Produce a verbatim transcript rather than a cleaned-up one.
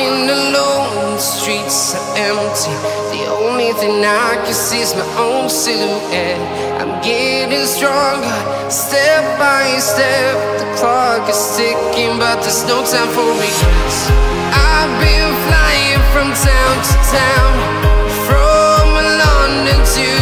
Walking alone, the streets are empty. The only thing I can see is my own silhouette. I'm getting stronger, step by step. The clock is ticking, but there's no time for regrets. I've been flying from town to town, from London to